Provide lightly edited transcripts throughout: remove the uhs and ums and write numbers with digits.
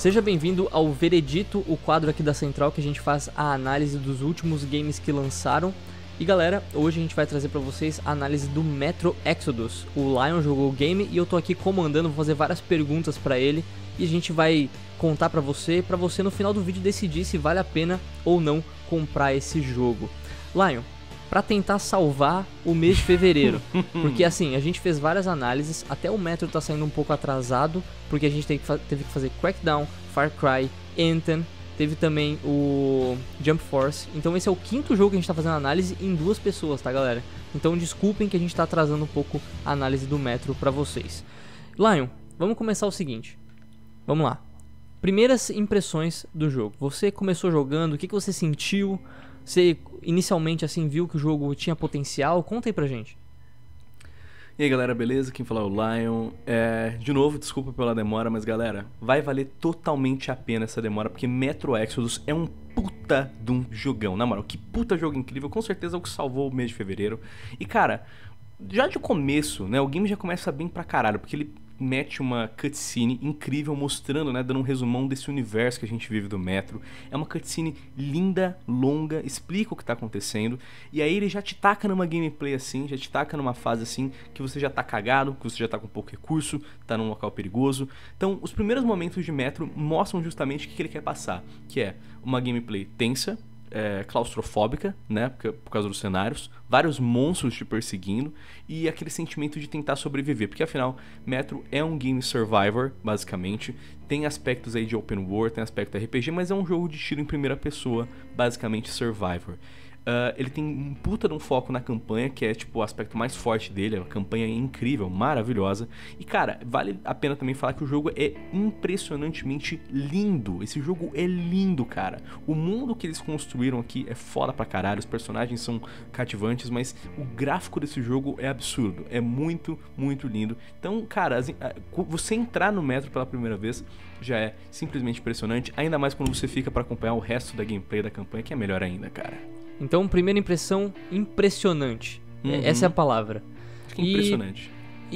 Seja bem-vindo ao Veredito, o quadro aqui da Central que a gente faz a análise dos últimos games que lançaram. E galera, hoje a gente vai trazer pra vocês a análise do Metro Exodus. O Lion jogou o game e eu tô aqui comandando, vou fazer várias perguntas pra ele. E a gente vai contar pra você no final do vídeo decidir se vale a pena ou não comprar esse jogo. Lion, pra tentar salvar o mês de fevereiro, porque assim, a gente fez várias análises, até o Metro tá saindo um pouco atrasado, porque a gente teve que fazer Crackdown, Far Cry, Anthem, teve também o Jump Force, então esse é o quinto jogo que a gente tá fazendo análise em 2 pessoas, tá galera? Então desculpem que a gente tá atrasando um pouco a análise do Metro pra vocês. Lion, vamos começar o seguinte, vamos lá. Primeiras impressões do jogo, você começou jogando, o que você sentiu? Você inicialmente assim viu que o jogo tinha potencial? Conta aí pra gente. E aí galera, beleza? Quem fala é o Lion. De novo, desculpa pela demora, mas galera, vai valer totalmente a pena essa demora, porque Metro Exodus é um puta de um jogão. Na moral, que puta jogo incrível, com certeza é o que salvou o mês de fevereiro. E cara, já de começo, né, o game já começa bem pra caralho, porque ele mete uma cutscene incrível mostrando, né, dando um resumão desse universo que a gente vive do Metro. É uma cutscene linda, longa, explica o que tá acontecendo, e aí ele já te taca numa gameplay assim, já te taca numa fase assim, que você já tá cagado, que você já tá com pouco recurso, tá num local perigoso. Então, os primeiros momentos de Metro mostram justamente o que ele quer passar, que é uma gameplay tensa, claustrofóbica, né, por causa dos cenários, vários monstros te perseguindo e aquele sentimento de tentar sobreviver, porque afinal Metro é um game survivor, basicamente, tem aspectos aí de open world, tem aspecto RPG, mas é um jogo de tiro em primeira pessoa, basicamente survivor. Ele tem um puta de um foco na campanha, que é tipo o aspecto mais forte dele, a campanha é incrível, maravilhosa. E cara, vale a pena também falar que o jogo é impressionantemente lindo. Esse jogo é lindo, cara. O mundo que eles construíram aqui é foda pra caralho, os personagens são cativantes, mas o gráfico desse jogo é absurdo, é muito, muito lindo. Então, cara, você entrar no Metro pela primeira vez já é simplesmente impressionante, ainda mais quando você fica pra acompanhar o resto da gameplay da campanha, que é melhor ainda, cara. Então, primeira impressão, impressionante. Essa é a palavra. Acho que é impressionante.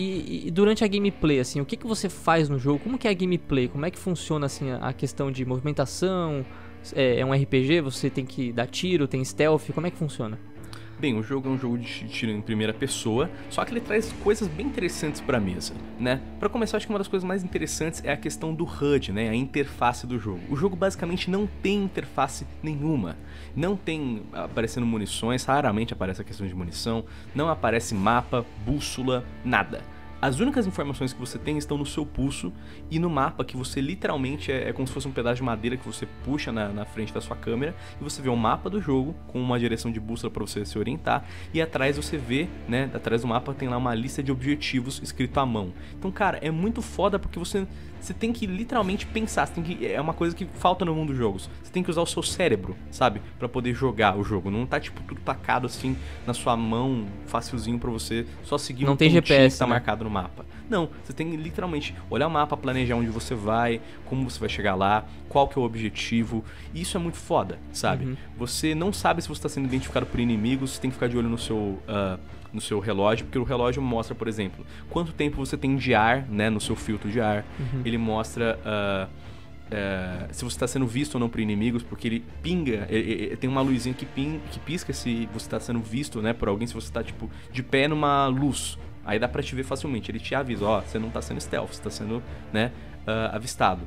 E durante a gameplay, assim, o que você faz no jogo? Como que é a gameplay? Como é que funciona, assim, a questão de movimentação? É um RPG? Você tem que dar tiro? Tem stealth? Como é que funciona? Bem, o jogo é um jogo de tiro em primeira pessoa, só que ele traz coisas bem interessantes pra mesa, né? Pra começar, acho que uma das coisas mais interessantes é a questão do HUD, né? A interface do jogo. O jogo basicamente não tem interface nenhuma. Não tem aparecendo munições, raramente aparece a questão de munição, não aparece mapa, bússola, nada. As únicas informações que você tem estão no seu pulso e no mapa, que você literalmente é como se fosse um pedaço de madeira que você puxa na frente da sua câmera e você vê um mapa do jogo com uma direção de bússola para você se orientar e atrás você vê, né, atrás do mapa tem lá uma lista de objetivos escrito à mão. Então, cara, é muito foda porque você tem que literalmente pensar, é uma coisa que falta no mundo dos jogos. Você tem que usar o seu cérebro, sabe, para poder jogar o jogo. Não tá tipo tudo tacado assim na sua mão, facilzinho para você só seguir um pontinho GPS, que tá né? marcado no mapa. Não, você tem que literalmente olhar o mapa, planejar onde você vai, como você vai chegar lá, qual que é o objetivo. E isso é muito foda, sabe? Você não sabe se você está sendo identificado por inimigos, você tem que ficar de olho no seu relógio, porque o relógio mostra, por exemplo, quanto tempo você tem de ar, né, no seu filtro de ar. Ele mostra se você está sendo visto ou não por inimigos, porque ele pinga, tem uma luzinha que pisca se você está sendo visto, né, por alguém, se você está tipo de pé numa luz. Aí dá pra te ver facilmente, ele te avisa, ó, você não tá sendo stealth, você tá sendo, né, avistado.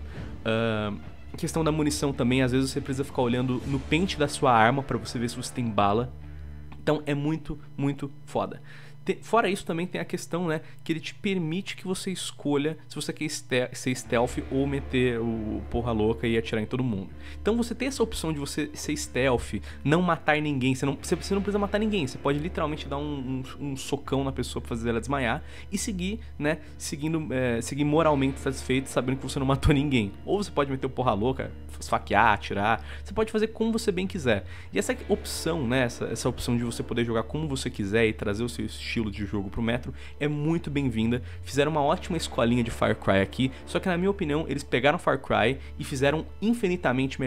A questão da munição também, às vezes você precisa ficar olhando no pente da sua arma pra você ver se você tem bala. Então é muito, muito foda. Fora isso também tem a questão, né, que ele te permite que você escolha se você quer ser stealth ou meter o porra louca e atirar em todo mundo. Então você tem essa opção de você ser stealth, não matar ninguém, você não precisa matar ninguém, você pode literalmente dar um socão na pessoa pra fazer ela desmaiar e seguir, né, seguir moralmente satisfeito, sabendo que você não matou ninguém. Ou você pode meter o porra louca, esfaquear, atirar, você pode fazer como você bem quiser. E essa opção, né, essa opção de você poder jogar como você quiser e trazer o seu estilo de jogo pro Metro é muito bem-vinda. Fizeram uma ótima escolinha de Far Cry aqui, só que na minha opinião eles pegaram Far Cry e fizeram infinitamente melhor.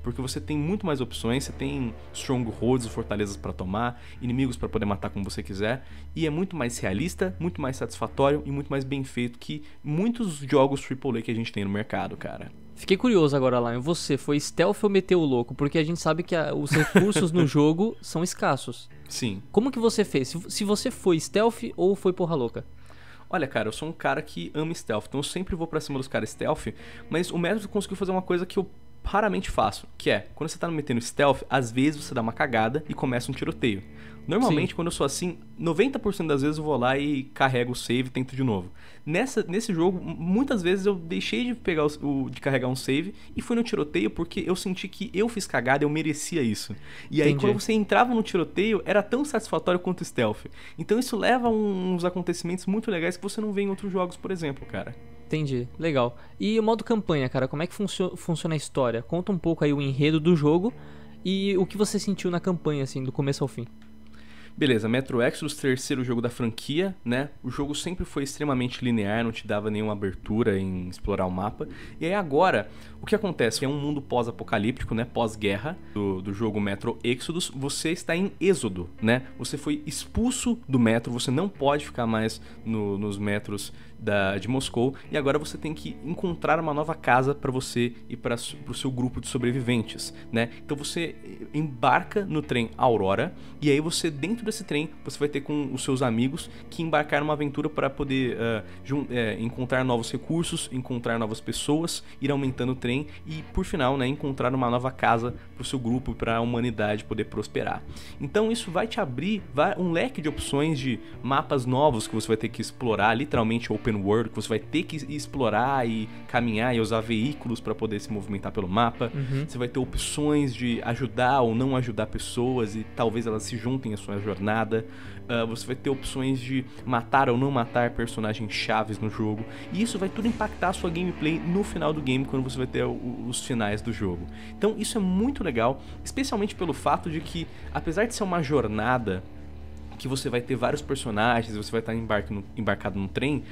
porque você tem muito mais opções, você tem strongholds, fortalezas pra tomar, inimigos pra poder matar como você quiser, e é muito mais realista, muito mais satisfatório e muito mais bem feito que muitos jogos AAA que a gente tem no mercado, cara. Fiquei curioso agora, Lion. Você foi stealth ou meteu o louco? Porque a gente sabe que os recursos no jogo são escassos. Sim. Como que você fez? Se você foi stealth ou foi porra louca? Olha, cara, eu sou um cara que ama stealth, então eu sempre vou pra cima dos caras stealth, mas o método conseguiu fazer uma coisa que eu raramente faço, que é, quando você tá metendo stealth, às vezes você dá uma cagada e começa um tiroteio. Normalmente, Sim. quando eu sou assim, 90% das vezes eu vou lá e carrego o save e tento de novo. Nesse jogo, muitas vezes eu deixei de pegar de carregar um save e fui no tiroteio porque eu senti que eu fiz cagada, eu merecia isso. E aí, Entendi. quando você entrava no tiroteio, era tão satisfatório quanto o stealth. Então isso leva a uns acontecimentos muito legais que você não vê em outros jogos, por exemplo, cara. Entendi, legal. E o modo campanha, cara, como é que funciona a história? Conta um pouco aí o enredo do jogo e o que você sentiu na campanha, assim, do começo ao fim. Beleza, Metro Exodus, terceiro jogo da franquia, né? O jogo sempre foi extremamente linear, não te dava nenhuma abertura em explorar o mapa. E aí agora, o que acontece? É um mundo pós-apocalíptico, né? Pós-guerra do jogo Metro Exodus. Você está em êxodo, né? Você foi expulso do metro, você não pode ficar mais nos metros de Moscou. E agora você tem que encontrar uma nova casa para você e para o seu grupo de sobreviventes, né? Então você embarca no trem Aurora e aí você, dentro desse trem, você vai ter com os seus amigos que embarcar numa aventura para poder encontrar novos recursos, encontrar novas pessoas, ir aumentando o trem e, por final, né, encontrar uma nova casa para o seu grupo, para a humanidade poder prosperar. Então isso vai te abrir um leque de opções de mapas novos que você vai ter que explorar, literalmente open world, que você vai ter que explorar e caminhar e usar veículos para poder se movimentar pelo mapa. Você vai ter opções de ajudar ou não ajudar pessoas e talvez elas se juntem à sua jornada. Você vai ter opções de matar ou não matar personagens chaves no jogo. E isso vai tudo impactar a sua gameplay no final do game, quando você vai ter os finais do jogo. Então isso é muito legal, especialmente pelo fato de que, apesar de ser uma jornada que você vai ter vários personagens, você vai estar embarcado num trem,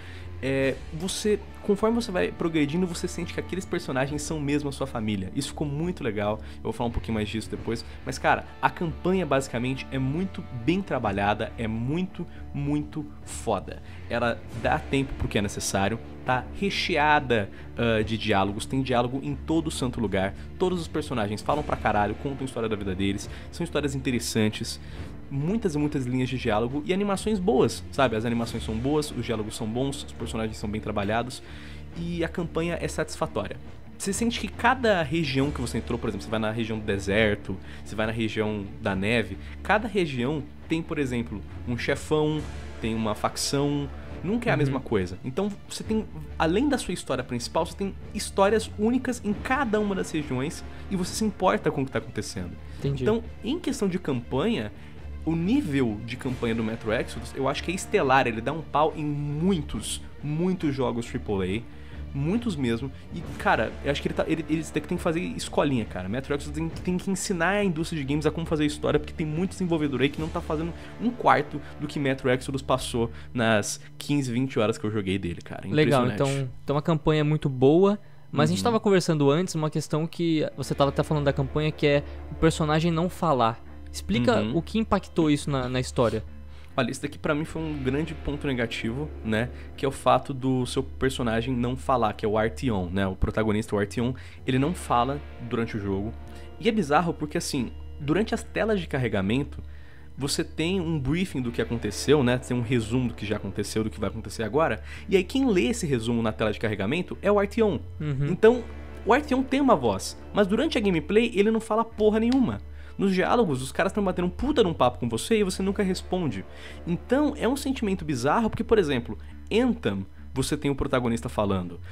conforme você vai progredindo, você sente que aqueles personagens são mesmo a sua família. Isso ficou muito legal, eu vou falar um pouquinho mais disso depois. Mas cara, a campanha basicamente é muito bem trabalhada, é muito, muito foda. Ela dá tempo pro que é necessário, tá recheada de diálogos, tem diálogo em todo santo lugar. Todos os personagens falam pra caralho, contam a história da vida deles, são histórias interessantes. Muitas e muitas linhas de diálogo e animações boas, sabe? As animações são boas, os diálogos são bons, os personagens são bem trabalhados e a campanha é satisfatória. Você sente que cada região que você entrou, por exemplo, você vai na região do deserto, você vai na região da neve, cada região tem, por exemplo, um chefão, tem uma facção, nunca é a mesma coisa. Então você tem, além da sua história principal, você tem histórias únicas em cada uma das regiões e você se importa com o que está acontecendo. Entendi. Então, em questão de campanha, o nível de campanha do Metro Exodus, eu acho que é estelar, ele dá um pau em muitos jogos AAA, muitos mesmo, e cara, eu acho que eles têm que fazer escolinha, cara. Metro Exodus tem que ensinar a indústria de games a como fazer história, porque tem muito desenvolvedor aí que não tá fazendo um quarto do que Metro Exodus passou nas 15, 20 horas que eu joguei dele, cara. Legal, então a campanha é muito boa. Mas a gente tava conversando antes uma questão que você tava até falando da campanha, que é o personagem não falar. Explica o que impactou isso na história. Olha, isso daqui pra mim foi um grande ponto negativo, né? Que é o fato do seu personagem não falar, que é o Artyom, né? O protagonista, o Artyom, ele não fala durante o jogo. E é bizarro porque, assim, durante as telas de carregamento, você tem um briefing do que aconteceu, né? Tem um resumo do que já aconteceu, do que vai acontecer agora. E aí quem lê esse resumo na tela de carregamento é o Artyom. Então, o Artyom tem uma voz, mas durante a gameplay ele não fala porra nenhuma. Nos diálogos, os caras estão batendo um puta num papo com você e você nunca responde. Então, é um sentimento bizarro, porque, por exemplo, Anthem, você tem o protagonista falando.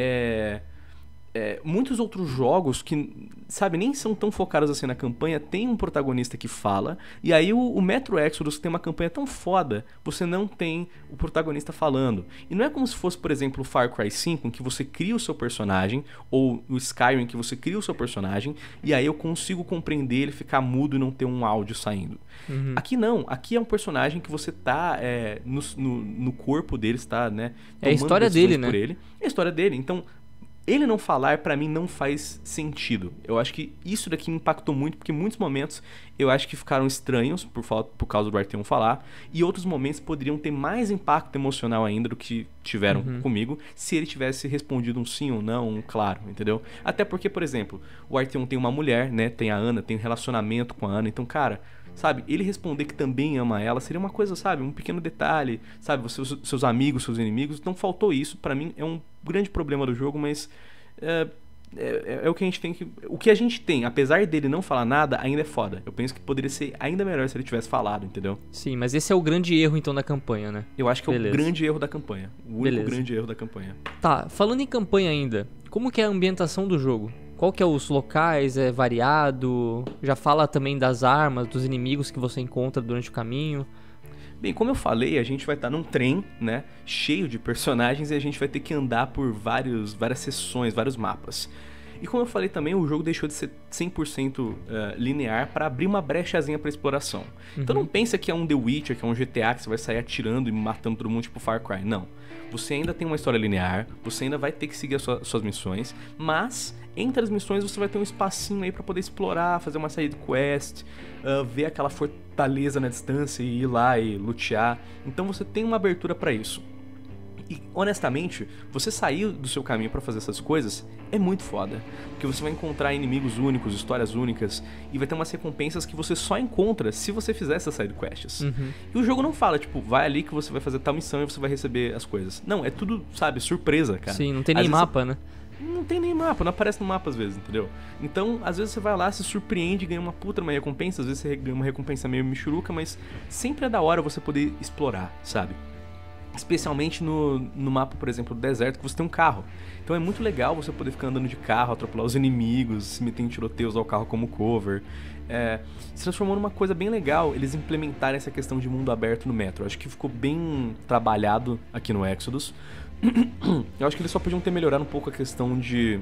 Muitos outros jogos que, sabe, nem são tão focados assim na campanha, tem um protagonista que fala, e aí o Metro Exodus, que tem uma campanha tão foda, você não tem o protagonista falando. E não é como se fosse, por exemplo, o Far Cry 5, em que você cria o seu personagem, ou o Skyrim, em que você cria o seu personagem, e aí eu consigo compreender ele ficar mudo e não ter um áudio saindo. Aqui não, aqui é um personagem que você tá no corpo dele, está, né, é a história dele, né? Por ele. É a história dele, então ele não falar, pra mim, não faz sentido. Eu acho que isso daqui me impactou muito, porque muitos momentos eu acho que ficaram estranhos por causa do Artyom falar, e outros momentos poderiam ter mais impacto emocional ainda do que tiveram comigo, se ele tivesse respondido um sim ou não, um claro, entendeu? Até porque, por exemplo, o Artyom tem uma mulher, né, tem a Ana, tem um relacionamento com a Ana, então, cara, sabe, ele responder que também ama ela seria uma coisa, sabe, um pequeno detalhe, sabe, seus amigos, seus inimigos, não faltou isso, pra mim é um grande problema do jogo, mas é o que a gente tem que... O que a gente tem, apesar dele não falar nada, ainda é foda. Eu penso que poderia ser ainda melhor se ele tivesse falado, entendeu? Sim, mas esse é o grande erro, então, da campanha, né? Eu acho que é o grande erro da campanha. O único grande erro da campanha. Tá, falando em campanha ainda, como que é a ambientação do jogo? Qual que é os locais? É variado? Já fala também das armas, dos inimigos que você encontra durante o caminho? Bem, como eu falei, a gente vai estar num trem, né, cheio de personagens e a gente vai ter que andar por várias seções, vários mapas. E como eu falei também, o jogo deixou de ser 100% linear para abrir uma brechazinha para exploração. Então não pensa que é um The Witcher, que é um GTA, que você vai sair atirando e matando todo mundo tipo Far Cry. Não. Você ainda tem uma história linear, você ainda vai ter que seguir as suas missões, mas entre as missões você vai ter um espacinho aí para poder explorar, fazer uma side quest, ver aquela fortaleza na distância e ir lá e lutear. Então você tem uma abertura para isso. E, honestamente, você sair do seu caminho pra fazer essas coisas é muito foda. Porque você vai encontrar inimigos únicos, histórias únicas, e vai ter umas recompensas que você só encontra se você fizer essas sidequests. E o jogo não fala, tipo, vai ali que você vai fazer tal missão e você vai receber as coisas. Não, é tudo, sabe, surpresa, cara. Sim, não tem nem mapa, né? Não tem nem mapa, não aparece no mapa às vezes, entendeu? Então, às vezes você vai lá, se surpreende e ganha uma puta uma recompensa, às vezes você ganha uma recompensa meio michuruca, mas sempre é da hora você poder explorar, sabe? Especialmente no mapa, por exemplo, do deserto, que você tem um carro. Então é muito legal você poder ficar andando de carro, atropelar os inimigos, se meter em tiroteios, usar o carro como cover. Se transformou numa coisa bem legal eles implementarem essa questão de mundo aberto no Metro. Acho que ficou bem trabalhado aqui no Exodus. Eu acho que eles só podiam ter melhorado um pouco a questão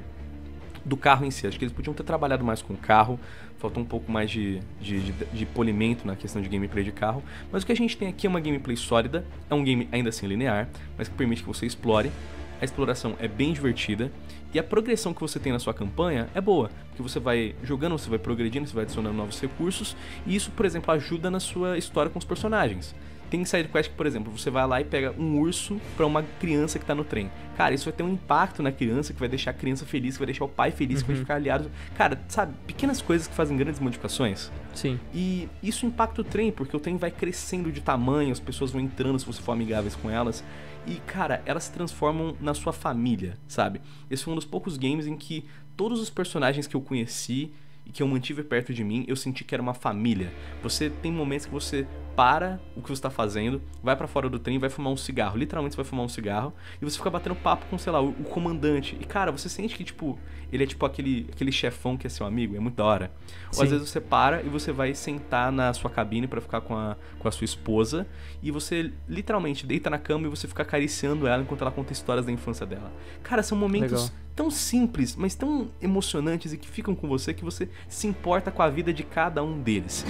do carro em si. Acho que eles podiam ter trabalhado mais com o carro. Faltou um pouco mais de polimento na questão de gameplay de carro. Mas o que a gente tem aqui é uma gameplay sólida. É um game ainda assim linear, mas que permite que você explore. A exploração é bem divertida. E a progressão que você tem na sua campanha é boa. Porque você vai jogando, você vai progredindo, você vai adicionando novos recursos. E isso, por exemplo, ajuda na sua história com os personagens. Tem sidequest que, por exemplo, você vai lá e pega um urso pra uma criança que tá no trem. Cara, isso vai ter um impacto na criança, que vai deixar a criança feliz, que vai deixar o pai feliz, que vai ficar aliado. Cara, sabe, pequenas coisas que fazem grandes modificações. Sim. E isso impacta o trem, porque o trem vai crescendo de tamanho, as pessoas vão entrando se você for amigáveis com elas. E, cara, elas se transformam na sua família, sabe? Esse foi um dos poucos games em que todos os personagens que eu conheci e que eu mantive perto de mim, eu senti que era uma família. Você tem momentos que você para o que você tá fazendo, vai pra fora do trem e vai fumar um cigarro. Literalmente você vai fumar um cigarro e você fica batendo papo com, sei lá, o comandante. E, cara, você sente que, tipo, ele é tipo aquele chefão que é seu amigo, é muito da hora. Ou às vezes você para e você vai sentar na sua cabine pra ficar com a sua esposa e você literalmente deita na cama e você fica acariciando ela enquanto ela conta histórias da infância dela. Cara, são momentos tão simples, mas tão emocionantes e que ficam com você que você se importa com a vida de cada um deles.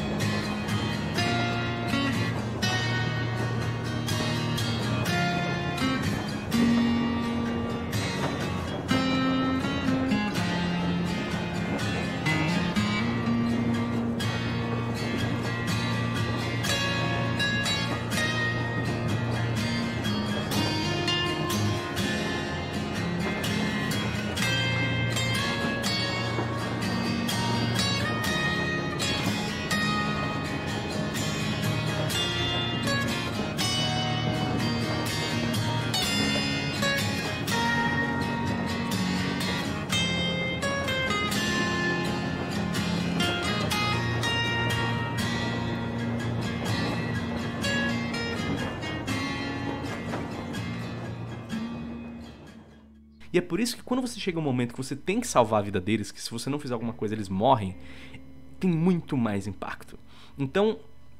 E é por isso que quando você chega um momento que você tem que salvar a vida deles, que se você não fizer alguma coisa eles morrem, tem muito mais impacto. Então,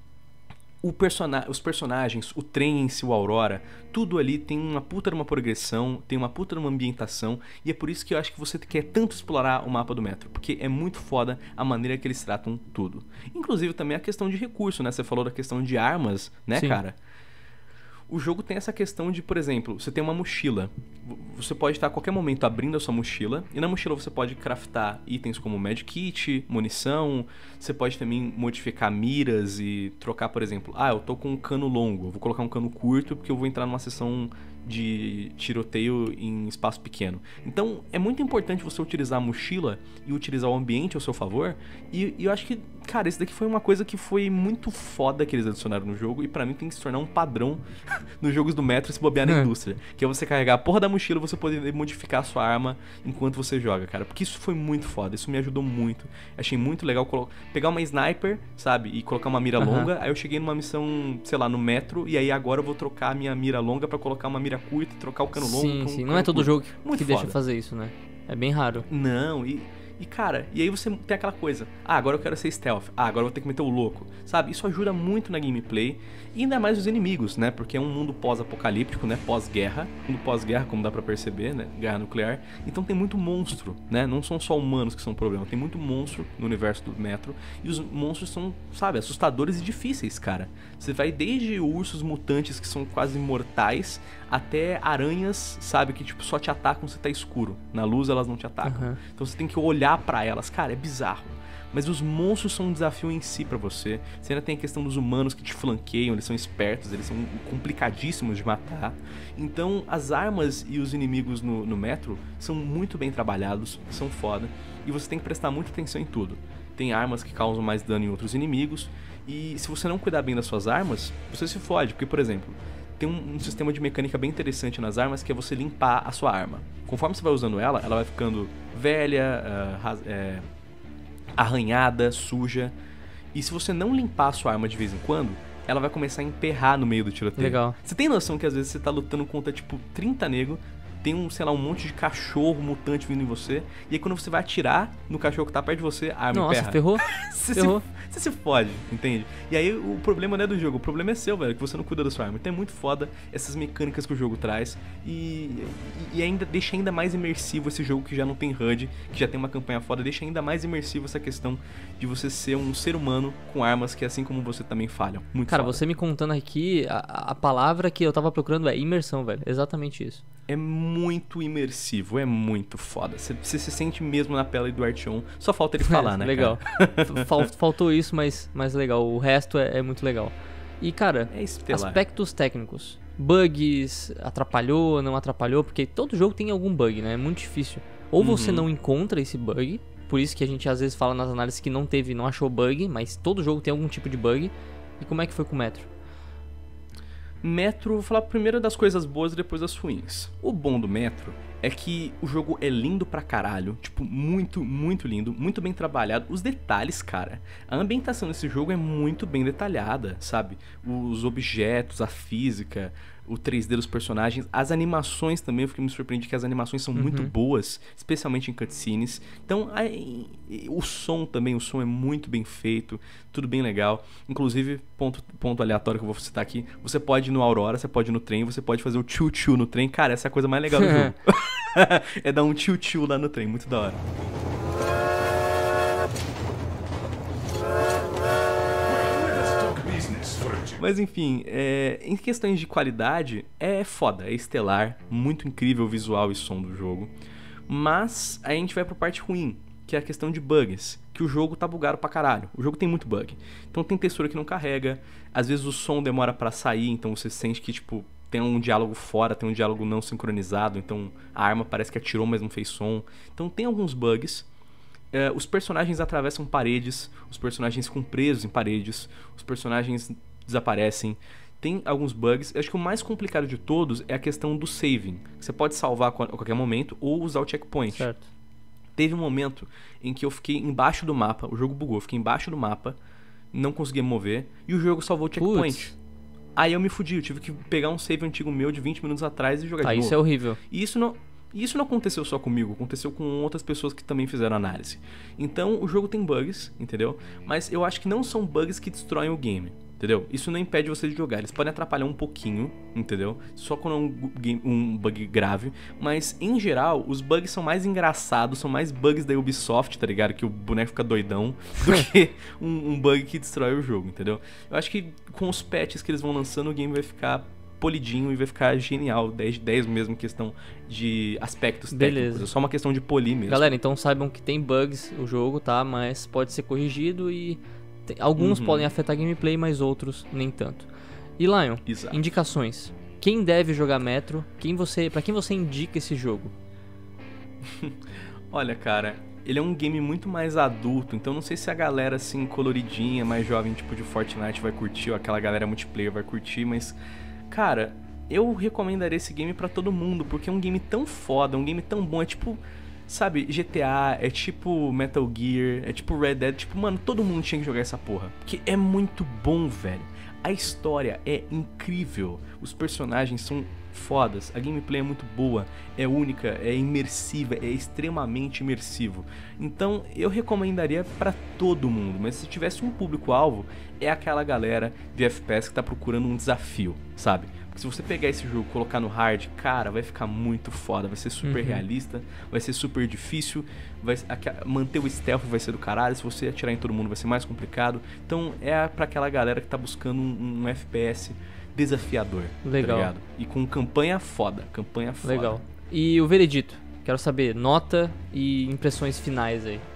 os personagens, o trem em si, o Aurora, tudo ali tem uma puta de uma progressão, tem uma puta de uma ambientação, e é por isso que eu acho que você quer tanto explorar o mapa do Metro, porque é muito foda a maneira que eles tratam tudo. Inclusive também a questão de recurso, né? Você falou da questão de armas, né, Sim. cara? o jogo tem essa questão de, por exemplo, você tem uma mochila. Você pode estar a qualquer momento abrindo a sua mochila, e na mochila você pode craftar itens como Magic Kit, munição, você pode também modificar miras e trocar, por exemplo, eu tô com um cano longo, eu vou colocar um cano curto porque eu vou entrar numa sessão de tiroteio em espaço pequeno. Então, é muito importante você utilizar a mochila e utilizar o ambiente ao seu favor, e eu acho que, cara, isso daqui foi uma coisa que foi muito foda que eles adicionaram no jogo, e pra mim tem que se tornar um padrão nos jogos do Metro se bobear na indústria, que é você carregar a porra da mochila e você poder modificar a sua arma enquanto você joga, cara, porque isso foi muito foda, isso me ajudou muito. Achei muito legal pegar uma sniper, sabe, e colocar uma mira longa. Aí eu cheguei numa missão, sei lá, no Metro, e aí agora eu vou trocar a minha mira longa pra colocar uma mira curta e trocar o cano longo. Sim, não é todo jogo que deixa deixa fazer isso, né? É bem raro. Não, e cara, e aí você tem aquela coisa, agora eu quero ser stealth, agora eu vou ter que meter o louco, sabe? Isso ajuda muito na gameplay, e ainda mais os inimigos, né? Porque é um mundo pós-apocalíptico, né? Pós-guerra, mundo pós-guerra, como dá pra perceber, né? Guerra nuclear, então tem muito monstro, né? Não são só humanos que são o problema, tem muito monstro no universo do Metro, e os monstros são, sabe, assustadores e difíceis, cara. Você vai desde ursos mutantes que são quase imortais, até aranhas, sabe, que tipo só te atacam se tá escuro. Na luz elas não te atacam. Então você tem que olhar pra elas, cara, é bizarro. Mas os monstros são um desafio em si pra você. Você ainda tem a questão dos humanos que te flanqueiam, eles são espertos, eles são complicadíssimos de matar. Então as armas e os inimigos no Metro são muito bem trabalhados, são foda. E você tem que prestar muita atenção em tudo. Tem armas que causam mais dano em outros inimigos. E se você não cuidar bem das suas armas, você se fode. Porque, por exemplo, tem um sistema de mecânica bem interessante nas armas, que é você limpar a sua arma. Conforme você vai usando ela vai ficando velha, arranhada, suja. E se você não limpar a sua arma de vez em quando, ela vai começar a emperrar no meio do tiroteio. Legal. Você tem noção que às vezes você tá lutando contra, tipo, 30 negros, tem um monte de cachorro mutante vindo em você, e aí quando você vai atirar no cachorro que tá perto de você, a arma emperra. Nossa, ferrou? Você se fode, entende? E aí o problema não é do jogo, o problema é seu, velho, que você não cuida da sua arma. Então é muito foda essas mecânicas que o jogo traz, e ainda deixa ainda mais imersivo esse jogo que já não tem HUD, que já tem uma campanha foda, deixa ainda mais imersivo essa questão de você ser um ser humano com armas que, assim como você, também falham. Muito Cara, foda. você me contando aqui, a palavra que eu tava procurando é imersão, velho. Exatamente isso. É muito imersivo, é muito foda. Você se sente mesmo na pele do Artyom. Só falta ele falar, né? Legal. Faltou isso, mas legal. O resto é muito legal. E, cara, aspectos técnicos. Bugs, atrapalhou, não atrapalhou? Porque todo jogo tem algum bug, né? É muito difícil. Ou você não encontra esse bug, por isso que a gente às vezes fala nas análises que não achou bug, mas todo jogo tem algum tipo de bug. E como é que foi com o Metro? Metro, vou falar primeiro das coisas boas e depois das ruins. O bom do Metro é que o jogo é lindo pra caralho, tipo, muito, muito lindo, muito bem trabalhado. Os detalhes, cara, a ambientação desse jogo é muito bem detalhada, sabe? Os objetos, a física, o 3D dos personagens, as animações também, eu fiquei me surpreendido que as animações são muito boas, especialmente em cutscenes. Então, o som também, o som é muito bem feito, tudo bem legal. Inclusive, ponto aleatório que eu vou citar aqui, você pode ir no Aurora, você pode ir no trem, você pode fazer o tchu-tchu no trem. Cara, essa é a coisa mais legal do jogo. É dar um tchu-tchu lá no trem, muito da hora. Mas enfim, em questões de qualidade, é foda, é estelar, muito incrível o visual e som do jogo. Mas aí a gente vai pra parte ruim, que é a questão de bugs, que o jogo tá bugado pra caralho. O jogo tem muito bug. Então tem textura que não carrega, às vezes o som demora pra sair, então você sente que, tipo, tem um diálogo fora, tem um diálogo não sincronizado, então a arma parece que atirou, mas não fez som. Então tem alguns bugs. Os personagens atravessam paredes, os personagens ficam presos em paredes, os personagens desaparecem. Tem alguns bugs. Eu acho que o mais complicado de todos é a questão do saving. Você pode salvar a qualquer momento ou usar o checkpoint. Certo. Teve um momento em que eu fiquei embaixo do mapa, o jogo bugou, eu fiquei embaixo do mapa, não conseguia me mover, e o jogo salvou o checkpoint. Putz. Aí eu me fudi, eu tive que pegar um save antigo meu de 20 minutos atrás e jogar de novo. Isso é horrível. E isso não aconteceu só comigo, aconteceu com outras pessoas que também fizeram análise. Então o jogo tem bugs, entendeu? Mas eu acho que não são bugs que destroem o game, entendeu? Isso não impede você de jogar, eles podem atrapalhar um pouquinho, entendeu? Só quando é um bug grave, mas em geral os bugs são mais engraçados, são mais bugs da Ubisoft, tá ligado? Que o boneco fica doidão, do que um bug que destrói o jogo, entendeu? Eu acho que com os patches que eles vão lançando o game vai ficar um polidinho e vai ficar genial, 10 de 10 mesmo, questão de aspectos técnicos. É só uma questão de polir mesmo. Galera, então saibam que tem bugs o jogo, tá? Mas pode ser corrigido e alguns podem afetar a gameplay, mas outros nem tanto. E Lion, Exato. indicações. Quem deve jogar Metro? Pra quem você indica esse jogo? Olha, cara, ele é um game muito mais adulto, então não sei se a galera assim coloridinha, mais jovem, tipo de Fortnite vai curtir, ou aquela galera multiplayer vai curtir, mas cara, eu recomendaria esse game pra todo mundo, porque é um game tão foda, um game tão bom, é tipo, sabe, GTA, é tipo Metal Gear, é tipo Red Dead, tipo, mano, todo mundo tinha que jogar essa porra, porque é muito bom, velho. A história é incrível, os personagens são fodas, a gameplay é muito boa, é única, é imersiva, é extremamente imersivo. Então eu recomendaria pra todo mundo, mas se tivesse um público-alvo, é aquela galera de FPS que tá procurando um desafio, sabe? Porque se você pegar esse jogo e colocar no hard, cara, vai ficar muito foda, vai ser super realista, vai ser super difícil, manter o stealth vai ser do caralho, se você atirar em todo mundo vai ser mais complicado. Então é pra aquela galera que tá buscando um FPS desafiador, legal, tá ligado? E com campanha foda, Legal. E o veredito? Quero saber nota e impressões finais aí.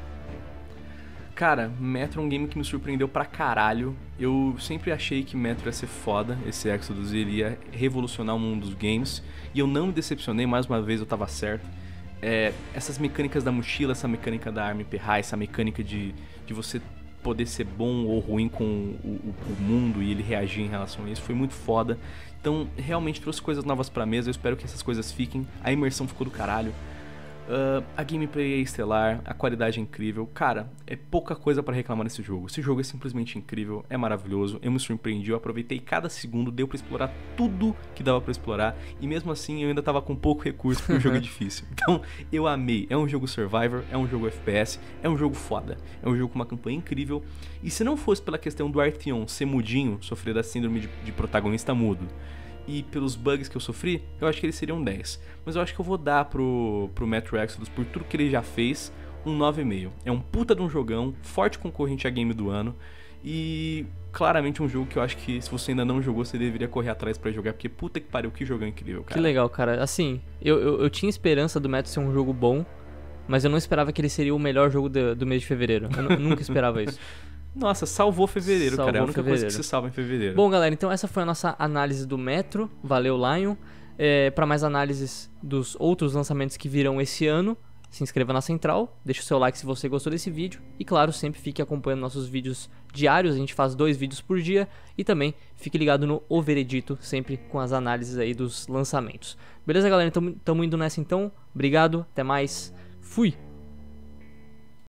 Cara, Metro é um game que me surpreendeu pra caralho. Eu sempre achei que Metro ia ser foda, esse Exodus iria revolucionar o mundo dos games. E eu não me decepcionei, mais uma vez eu tava certo. Essas mecânicas da mochila, essa mecânica da arma emperrar, essa mecânica de você poder ser bom ou ruim com o mundo e ele reagir em relação a isso, foi muito foda. Então, realmente trouxe coisas novas pra mesa, eu espero que essas coisas fiquem. A imersão ficou do caralho. A gameplay é estelar, a qualidade é incrível. Cara, é pouca coisa pra reclamar nesse jogo. Esse jogo é simplesmente incrível, é maravilhoso, eu me surpreendi, eu aproveitei cada segundo, deu pra explorar tudo que dava pra explorar. E mesmo assim eu ainda tava com pouco recurso porque o jogo é difícil. Então eu amei, é um jogo Survivor, é um jogo FPS, é um jogo foda. É um jogo com uma campanha incrível. E se não fosse pela questão do Artyom ser mudinho, sofrer da síndrome de protagonista mudo, e pelos bugs que eu sofri, eu acho que ele seria um 10. Mas eu acho que eu vou dar pro Metro Exodus, por tudo que ele já fez, um 9,5. É um puta de um jogão, forte concorrente a game do ano. E claramente um jogo que eu acho que se você ainda não jogou, você deveria correr atrás pra jogar, porque puta que pariu, que jogão incrível, cara. Que legal, cara. Assim, eu tinha esperança do Metro ser um jogo bom, mas eu não esperava que ele seria o melhor jogo do mês de fevereiro. Eu nunca esperava isso. Nossa, salvou fevereiro, cara. É a única coisa que se salva em fevereiro. Bom, galera, então essa foi a nossa análise do Metro. Valeu, Lion. Para mais análises dos outros lançamentos que virão esse ano, se inscreva na Central, deixa o seu like se você gostou desse vídeo. E claro, sempre fique acompanhando nossos vídeos diários. A gente faz 2 vídeos por dia. E também fique ligado no O Veredito, sempre com as análises aí dos lançamentos. Beleza, galera? Então, tamo indo nessa então. Obrigado, até mais. Fui!